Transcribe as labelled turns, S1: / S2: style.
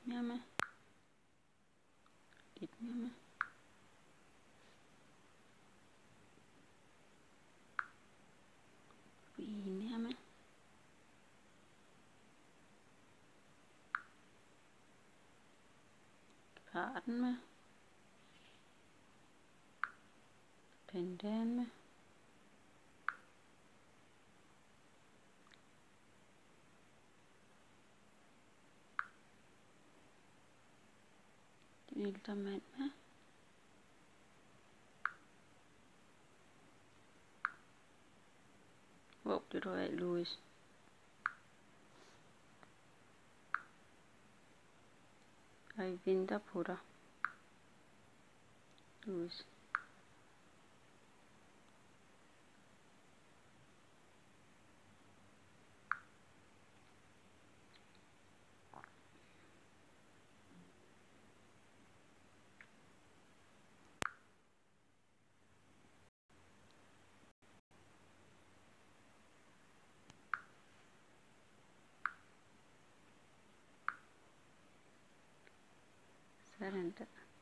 S1: mere med. Lidt mere med. En her med. Geparden med. Pandaen med. Den ældre mand med. Hvor blev du af, Louis? Jeg venter på dig, Louis. Sådan der.